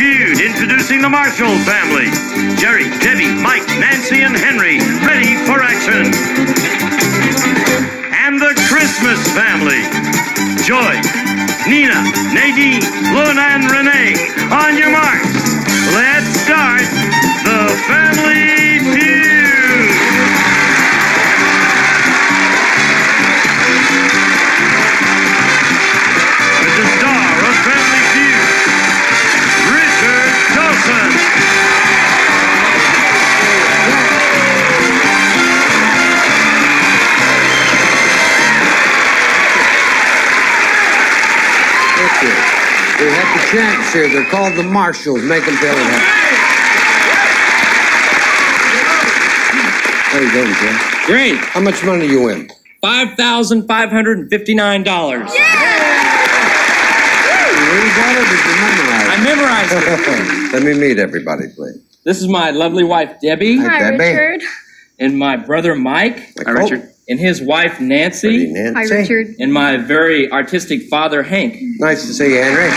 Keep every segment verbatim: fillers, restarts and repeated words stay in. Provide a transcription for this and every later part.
Feud, introducing the Marshall family. Jerry, Debbie, Mike, Nancy, and Henry, ready for action. And the Christmas family. Joy, Nina, Nadine, Luna, and Renee. On your marks, let's start the Family Feud. With the star of Family Feud, Richard Dawson. Thank you. We have the champs here. They're called the Marshalls. Make them feel it. How you doing, Jim? Great. How much money do you win? five thousand five hundred fifty-nine dollars. Yeah! You really got it? Did you memorize it? I memorized it. Let me meet everybody, please. This is my lovely wife, Debbie. Hi, Hi, Debbie. Richard. And my brother, Mike. Hi, Richard. And his wife, Hey, Nancy. Nancy. Hi, Richard. And my very artistic father, Hank. Nice to see you, Henry.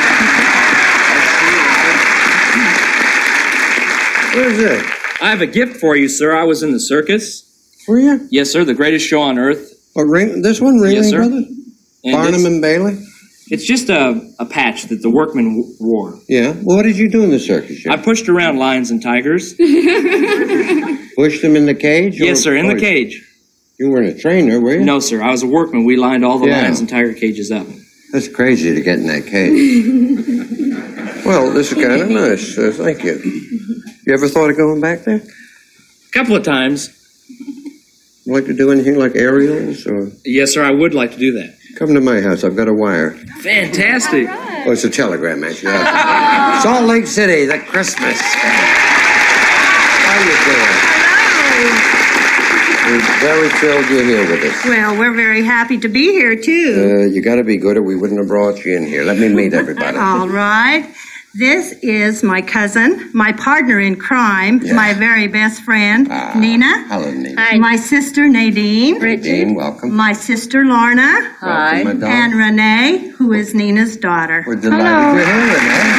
What is it? I have a gift for you, sir. I was in the circus. Were you? Yes, sir. The greatest show on earth. Oh, ring, this one, Ringling Yes, sir. Brothers? And Barnum it's, and Bailey? it's just a, a patch that the workmen w- wore. Yeah. Well, what did you do in the circus? Jim? I pushed around lions and tigers. Pushed them in the cage? or- Yes, sir. In the or- cage. You weren't a trainer, were you? No, sir. I was a workman. We lined all the Yeah. lions and tiger cages up. That's crazy to get in that cage. Well, this is kind of nice. Uh, thank you. You ever thought of going back there? A couple of times. You like to do anything like aerials or? Yes, sir. I would like to do that. Come to my house. I've got a wire. Fantastic. Oh, it's a telegram, actually. Salt Lake City, the Christmas. How you doing? We're very thrilled you're here with us. Well, we're very happy to be here, too. Uh, you got to be good or we wouldn't have brought you in here. Let me meet everybody. All right. This is my cousin, my partner in crime, Yeah. my very best friend, Ah, Nina. Hello, Nina. Hi. My sister, Nadine. Dean, welcome. My sister, Lorna. Hi. Welcome, my And dog. Renee, who is Nina's daughter. We're delighted Hello. you're here, Renee.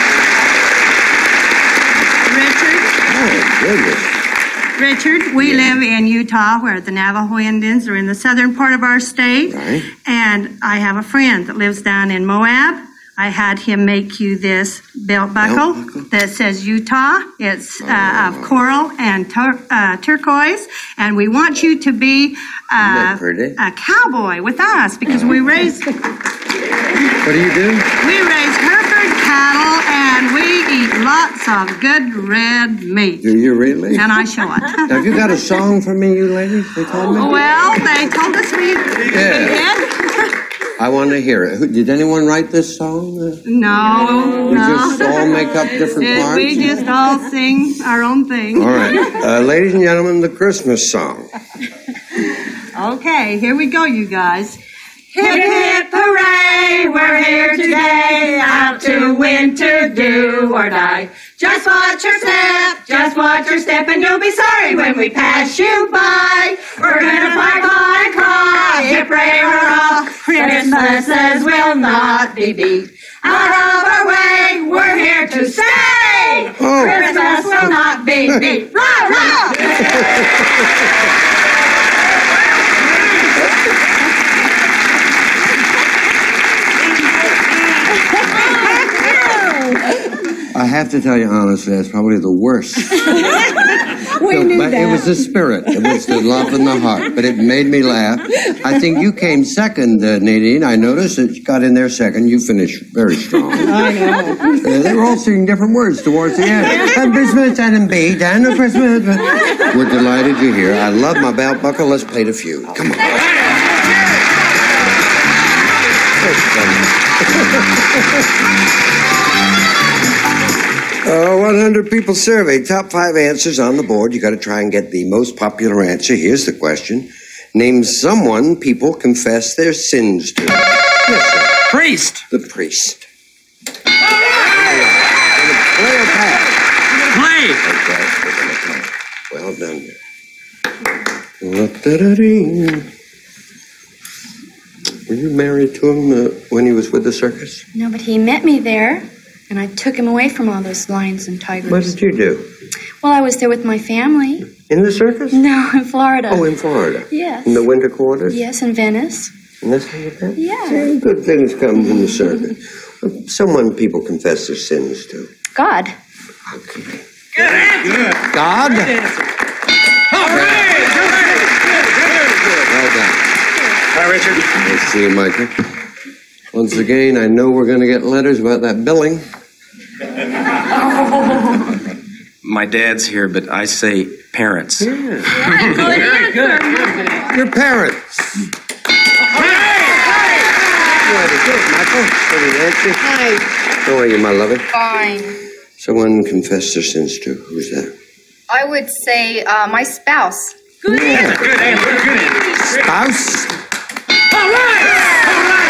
Richard, Oh, goodness. Richard, we live in Utah, where the Navajo Indians are in the southern part of our state. Right. And I have a friend that lives down in Moab. I had him make you this belt buckle, Belt buckle? that says Utah. It's uh, Oh. of coral and tur- uh, turquoise. And we want you to be Isn't uh, that pretty? a cowboy with us because we raise What do you do? we raise Hereford cattle and we eat lots of good red meat. Do you really? And I show it. Have you got a song for me, you ladies? They told me. Well, they told us we Yeah. did. I want to hear it. Who- Did anyone write this song? Uh, No, We no. just all make up different Did parts? we just all sing our own thing? All right. Uh, ladies and gentlemen, the Christmas song. Okay, here we go, you guys. Hip, hip, hooray, we're here today, out to win, to do or die. Just watch your step, just watch your step, and you'll be sorry when we pass you by. We're gonna fly, fly, cry, hip, hooray, hurrah. Christmases will not be beat. Out of our way, we're here to stay. Oh. Christmas will not be beat. Rah, rah! I have to tell you honestly, that's probably the worst. We knew But that. it was the spirit. It was the love in the heart. But it made me laugh. I think you came second, uh, Nadine. I noticed that you got in there second. You finished very strong. I know. Uh, they were all singing different words towards the end. And Christmas and beat and a Christmas. We're delighted you're here. I love my belt buckle. Let's play the feud. Come on. Uh, one hundred people surveyed. Top five answers on the board. You got to try and get the most popular answer. Here's the question. Name someone people confess their sins to. Yes, sir. Priest. The priest. Play or pass? Play. Okay. Well done. Da-da-dee. Were you married to him uh, when he was with the circus? No, but he met me there. And I took him away from all those lions and tigers. What did you do? Well, I was there with my family. In the circus? No, in Florida. Oh, in Florida? Yes. In the winter quarters? Yes, in Venice. And that's how you did? Yeah. See, good things come from the circus. Someone people confess their sins to. God. Okay. Good answer. Good. God? Good answer. All right. Good. Good. Well done. Hi, Richard. Nice to see you, Michael. Once again, I know we're going to get letters about that billing. My dad's here, but I say parents. Yeah. Very good. Good. Your parents. Very good, Michael. Pretty answer. Hi. How are you, my lover? Fine. Someone confess their sins to. Who's that? I would say uh, my spouse. Good answer. Good answer. Good answer. Spouse? All right. All right.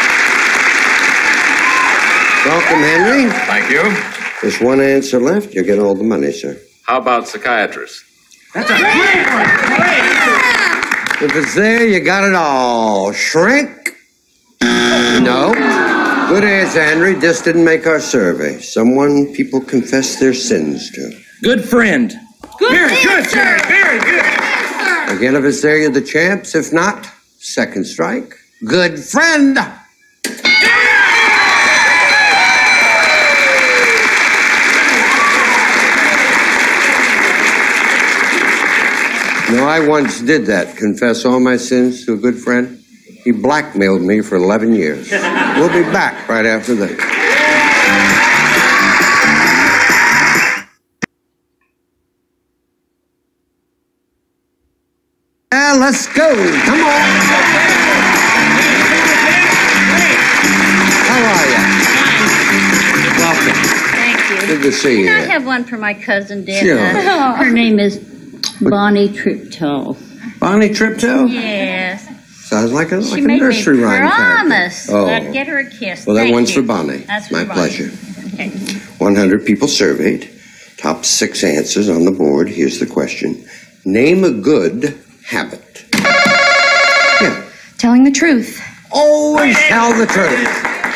Welcome, Henry. Thank you. There's one answer left. You get all the money, sir. How about psychiatrist? That's a great one. Great. If it's there, you got it all. Shrink? No. Good answer, Henry. This didn't make our survey. Someone people confess their sins to. Good friend. Good. Very good, Jerry. Very good. Again, if it's there, you're the champs. If not, second strike. Good friend. No, I once did that. Confess all my sins to a good friend. He blackmailed me for eleven years. We'll be back right after this. Yeah, let's go. Come on. How are you? Welcome. Thank you. Good to see you. Can I have one for my cousin, Deb? Sure. Uh, her name is Bonnie Triptow. Bonnie Triptow? Yes. Sounds like a, She like a made nursery me rhyme promise character. that I'd get her a kiss. Well, that Thank one's you. for Bonnie. That's for My Bonnie. pleasure. Okay. one hundred people surveyed. Top six answers on the board. Here's the question. Name a good habit. Yeah. Telling the truth. Always tell the truth.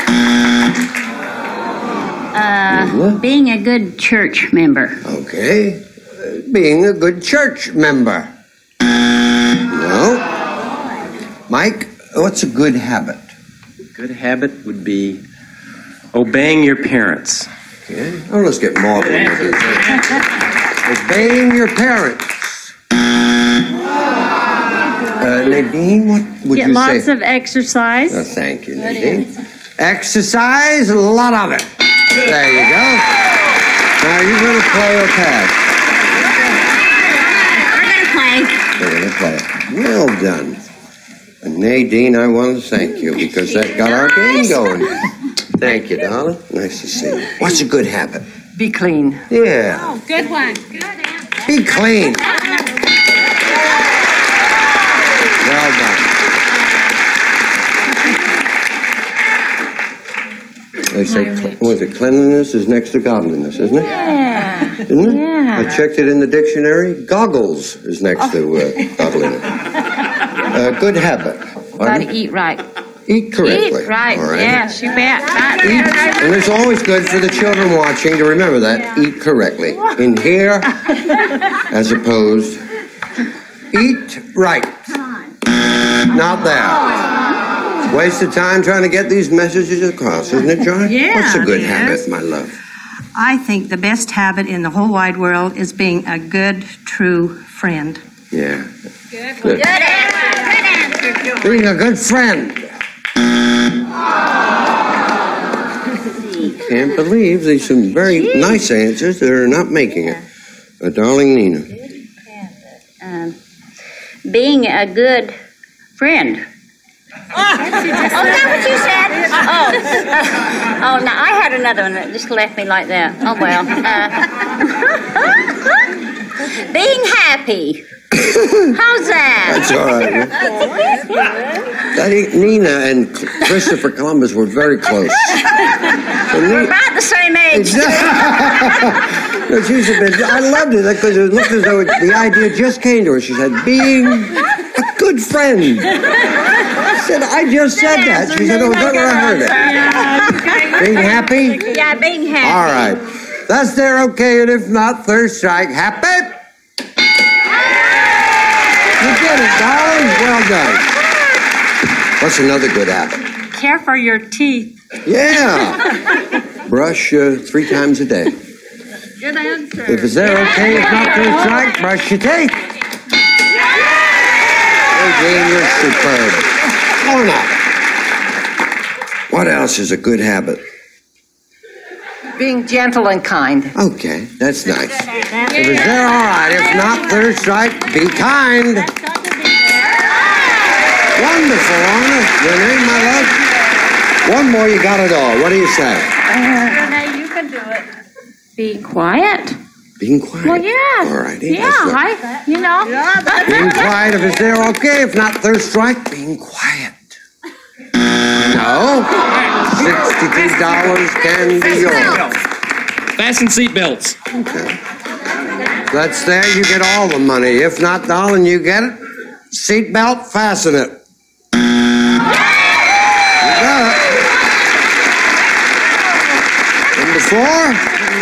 Uh, being a good church member. Okay. Uh, being a good church member. No. Mike, what's a good habit? Good habit would be obeying your parents. Okay. Oh, let's get maudlin with this. Obeying your parents. Uh, Nadine, what would Get you lots say? of exercise. Oh, thank you, Nadine. Exercise, a lot of it. There you go. Now, are you going to play or pass? We're going to play. We're going to play. Well done. And Nadine, I want to thank you because that got our game going. Thank you, darling. Nice to see you. What's a good habit? Be clean. Yeah. Oh, good one. Good answer. Be clean. Well done. They say, what is it, cleanliness is next to godliness, isn't it? Yeah. Isn't it? Yeah. I checked it in the dictionary. Goggles is next to uh, godliness. Uh, good habit. Pardon? Gotta eat right. Eat correctly. Eat right. All right. Yes, you bet. Right. Eat, and it's always good for the children watching to remember that. Eat correctly. In here, as opposed, eat right. Not there. Waste of time trying to get these messages across, isn't it, Joy? Yeah, What's a good yes. habit, my love? I think the best habit in the whole wide world is being a good, true friend. Yeah. Good. Good answer. Good answer. Being a good friend. Can't believe these some very nice answers that are not making it. Uh, darling Nina. Good habit. Um, being a good friend. Oh, is that what you said? Oh, uh, oh, no, I had another one that just left me like that. Oh, well. Uh, being happy. How's that? That's all right. I think Nina and Christopher Columbus were very close. So We're Nina, about the same age. no, she's a bit, I loved it because it looked as though it, the idea just came to her. She said, being a good friend. I said, I just said that. She said, oh, is that where I heard it? Being happy? Yeah, being happy. All right. That's there, okay, and if not, third strike. Happy? You did it, darling. Well done. What's another good habit? Care for your teeth. Yeah. Brush uh, three times a day. Good answer. If it's there, okay. If not, third strike. Brush your teeth. Hey, Dean, you're superb. Oh, no. What else is a good habit? Being gentle and kind. Okay, that's nice. If it's there, all right. If not, third strike. Be kind. Wonderful, Anna. Your name, my love? One more, you got it all. What do you say? Renee, you can do it. Be quiet. Being quiet. Well, yeah. All righty. Yeah, I, you know. Being quiet if it's there, okay. If not, third strike. Being quiet. No. sixty-two dollars can be yours. Fasten seatbelts. Okay. That's there, you get all the money. If not, darling, you get it. Seatbelt, fasten it. You got it. Number four.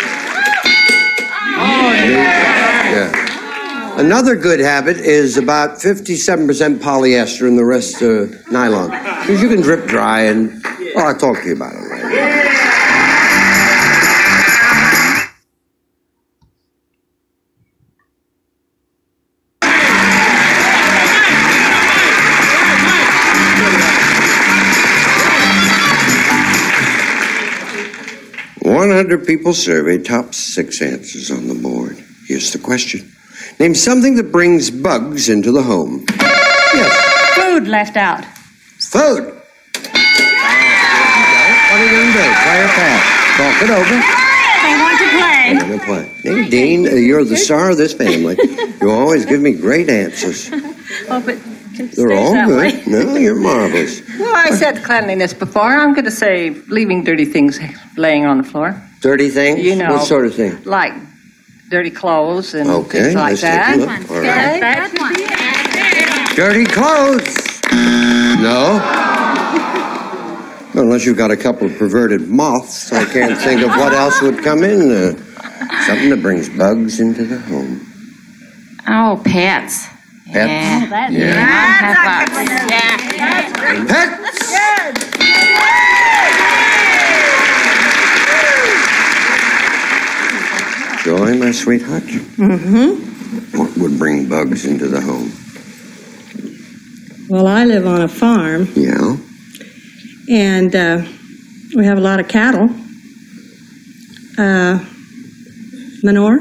Yeah. Another good habit is about fifty-seven percent polyester and the rest uh, nylon. Because you can drip dry and, oh, I'll talk to you about it later. one hundred people surveyed, top six answers on the board. Here's the question. Name something that brings bugs into the home. Yes. Food left out. Food. What are you going to do? Play or pass? Talk it over. They want to play. I'm going to play. Nadine, uh, you're the star of this family. You always give me great answers. Oh, but They're all good. No, you're marvelous. Well, I said cleanliness before. I'm going to say leaving dirty things laying on the floor. Dirty things? You know. What sort of thing? Like dirty clothes and Okay, things like let's take a that. look. All right. That's one. Dirty clothes. No. Unless you've got a couple of perverted moths, I can't think of what else would come in. Uh, something that brings bugs into the home. Oh, pets. Pets? Yeah. That's Yeah. Yeah. Pets. Joy, my sweetheart. Mm-hmm. What would bring bugs into the home? Well, I live on a farm, Yeah. and uh, we have a lot of cattle. Uh, manure.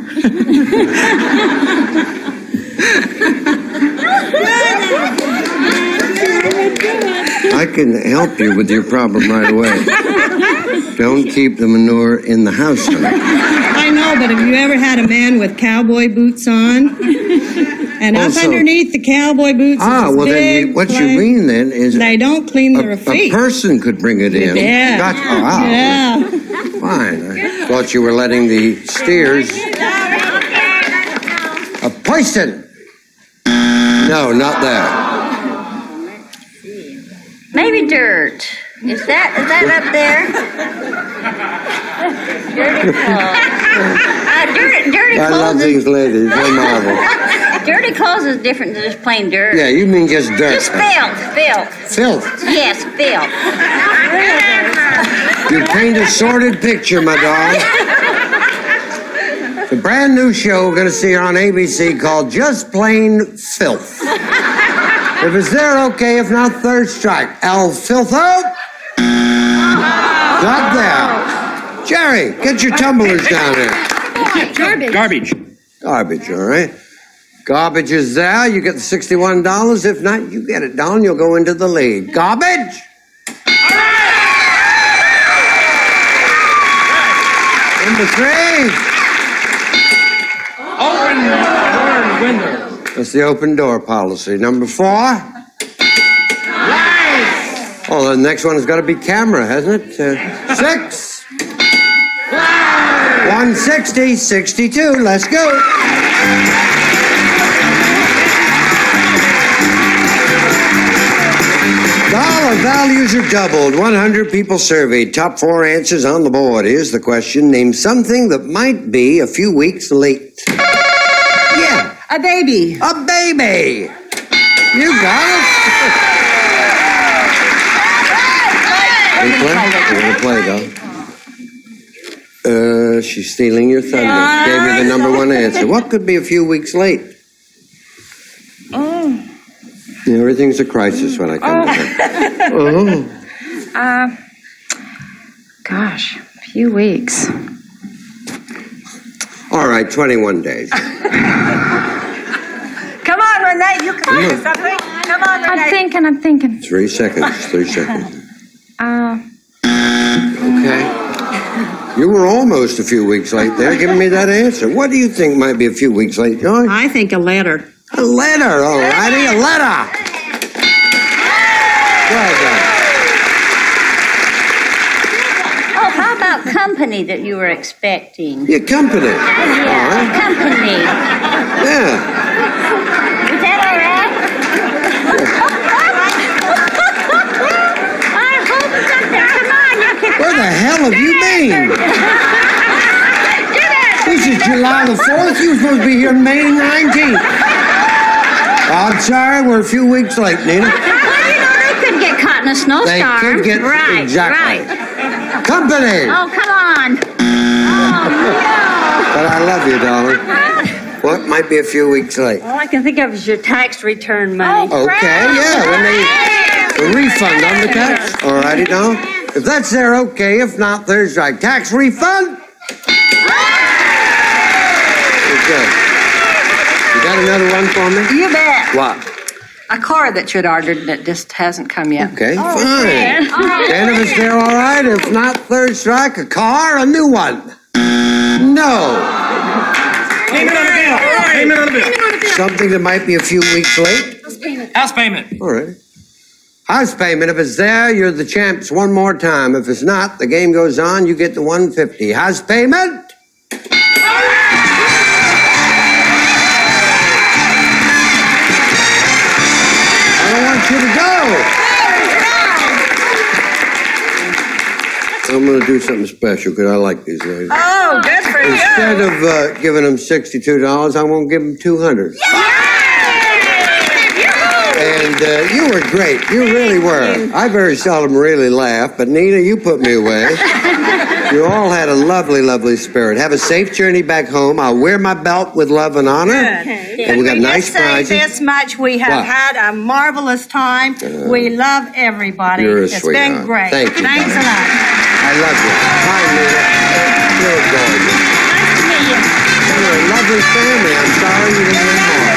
I can help you with your problem right away. Don't keep the manure in the house, honey. I know, but have you ever had a man with cowboy boots on? And up Also- underneath the cowboy boots is Ah, this well then, big you, what you plate. mean then is They don't clean their a, a feet. person could bring it in. Yeah. Gotcha. Oh, wow. Yeah. Fine. I thought you were letting the steers. A poison. No, not there. Maybe dirt. Is that is that up there? Dirty clothes. Uh, dirty, dirty I love clothes. these Is, ladies. They're marvelous. dirty clothes is different than just plain dirt. Yeah, you mean just dirt. Just filth, filth. Filth. Yes, filth. You paint a sordid picture, my darling. It's a brand new show we're going to see on A B C called Just Plain Filth. If it's there, okay. If not, third strike. El Filtho? Not there. Jerry, get your tumblers down here. Garbage. Garbage. Garbage, all right. Garbage is there. You get the sixty-one dollars. If not, you get it down. You'll go into the lead. Garbage? Number three. Open door and window. That's the open door policy. Number four. Lights. Oh, the next one has got to be camera, hasn't it? Uh, six. one sixty, sixty-two. Let's go. Dollar values are doubled. one hundred people surveyed. Top four answers on the board. Here's the question. Name something that might be a few weeks late. Yeah. A baby. A baby. You got it. You play? You want to play, though? Uh, she's stealing your thunder. Yeah. Gave you the number one answer. What could be a few weeks late? Oh. Yeah, everything's a crisis when I come to her. Oh. Uh, gosh, a few weeks. All right, twenty-one days. Come on, Renee, you can Come do something. Come on, Renee. I'm thinking, I'm thinking. Three seconds. Three seconds. Uh, Okay. You were almost a few weeks late there, giving me that answer. What do you think might be a few weeks late, Joy? I think a letter. A letter, all righty, a letter. Well done. Oh, how about company that you were expecting? Your company. Yeah, All right. company. Yeah. Is that all right? I hope something. Come on, you can. Where the hell have you been? This is July the fourth. You were supposed to be here May nineteenth. I'm sorry, we're a few weeks late, Nina. Well, you know, they could get caught in a snowstorm. They could get right, exactly. right. Company. Oh, come on. Oh, But I love you, darling. What might be a few weeks late? All I can think of is your tax return money. Okay, yeah, when they the refund on the tax. All righty, now. If that's there, okay. If not, there's like tax refund. Okay. You got another one for me? You bet. What? A car that you'd ordered that just hasn't come yet. Okay, fine. And if it's there, all right. If not, third strike, a car, a new one. No. Payment on the bill. Payment on the bill. Something that might be a few weeks late. House payment. All right. House payment. If it's there, you're the champs one more time. If it's not, the game goes on. You get the one fifty. House payment. I don't want you to go. I'm going to do something special because I like these ladies. Oh, good for you. Instead of uh, giving them sixty-two dollars, I won't give them two hundred dollars. And uh, you were great. You really were. I very seldom really laugh, but Nina, you put me away. You all had a lovely, lovely spirit. Have a safe journey back home. I'll wear my belt with love and honor. Good. And we got Can nice just say prizes. this much, we have What? had a marvelous time. we love everybody. You're a It's sweetheart. been great. Thank you, Thanks darling. a lot. I love you. Hi, Nina. You're gorgeous. Nice to meet you. You're a lovely family. I'm sorry you didn't win more.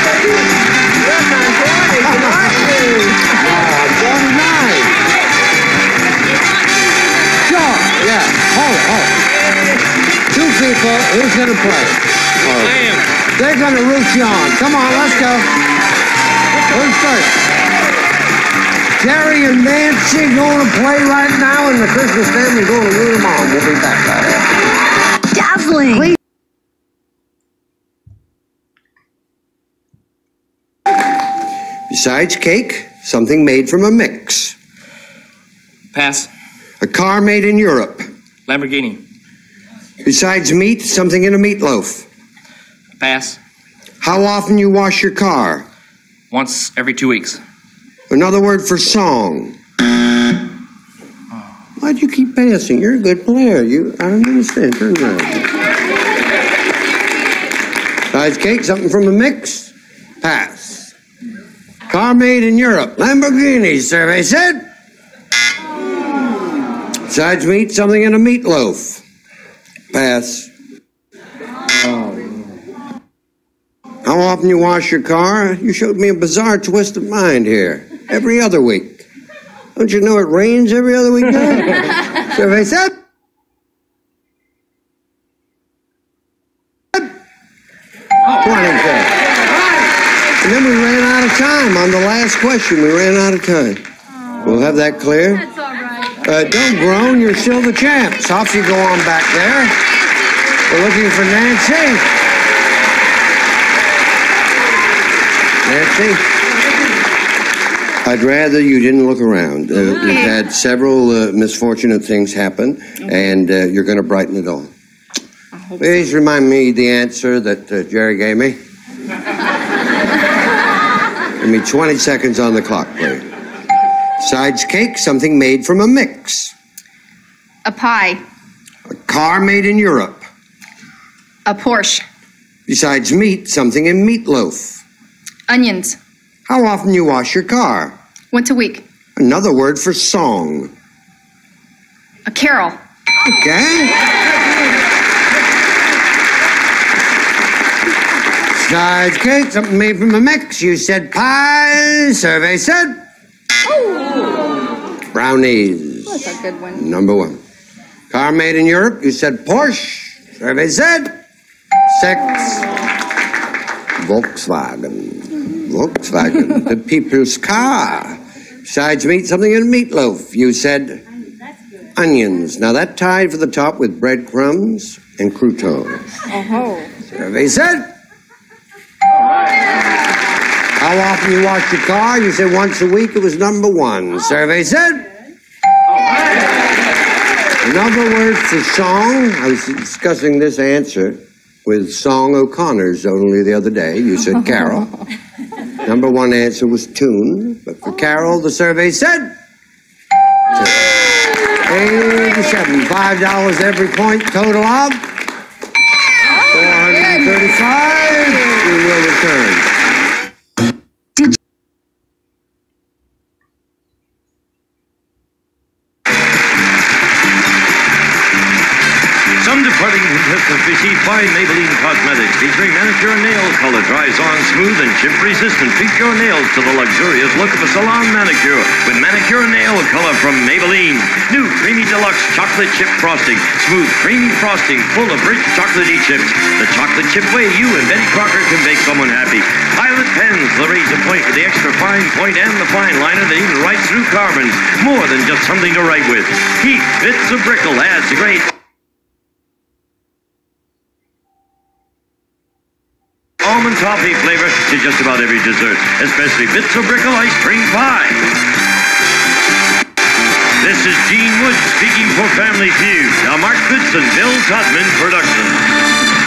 Oh, forty-nine. Sure, yeah. Oh, oh. Two people. Who's going to play? Oh. They're going to root you on. Come on, let's go. Who's first? Jerry and Nancy going to play right now, and the Christmas family going to root them on. We'll be back. Dazzling. Besides cake, something made from a mix. Pass. A car made in Europe. Lamborghini. Besides meat, something in a meatloaf. Pass. How often you wash your car? Once every two weeks. Another word for song. Why do you keep passing? You're a good player. You, I don't understand. Turn around. Besides cake, something from a mix. Pass. Car made in Europe. Lamborghini, survey said. Besides meat, something in a meatloaf. Pass. How often you wash your car? You showed me a bizarre twist of mind here. Every other week. Don't you know it rains every other week now? Survey said. twenty-two. And then we ran out of time on the last question. We ran out of time. We'll have that clear. That's all right. Uh, don't groan, you're still the champs. Off you go on back there. We're looking for Nancy. Nancy? I'd rather you didn't look around. Uh, You've had several uh, misfortunate things happen, and uh, you're going to brighten it all. Please remind me the answer that uh, Jerry gave me. Give me twenty seconds on the clock, please. Besides cake, something made from a mix. A pie. A car made in Europe. A Porsche. Besides meat, something in meatloaf. Onions. How often you wash your car? Once a week. Another word for song. A carol. Okay. Besides cake, something made from a mix. You said pie. Survey said. Brownies. That's a good one. Number one. Car made in Europe. You said Porsche. Survey said. Six. Volkswagen. Volkswagen. The people's car. Besides meat, something in meatloaf. You said onions. Now that tied for the top with breadcrumbs and croutons. Oh. Survey said. How often you wash your car? You said once a week. It was number one. Survey said. Another word for song. I was discussing this answer with Song O'Connor's only the other day. You said carol. Number one answer was tune. But for carol, the survey said. eighty-seven. Five dollars every point. Total of four hundred thirty-five. We will return. Some departing contestants receive fine Maybelline Cosmetics featuring manicure and nail color. Dries on smooth and chip resistant. Treat your nails to the luxurious look of a salon manicure with manicure and nail color from Maybelline. New Creamy Deluxe Chocolate Chip Frosting. Smooth, creamy frosting full of rich chocolatey chips. The chocolate chip way you and Betty Crocker can make someone happy. Pilot pens, the razor point with the extra fine point and the fine liner that even writes through carbons. More than just something to write with. Heat Bits of Brickle adds a great almond toffee flavor to just about every dessert, especially Bits of Brickle ice cream pie. This is Gene Wood speaking for Family Feud, a Mark Goodson, Bill Todman production.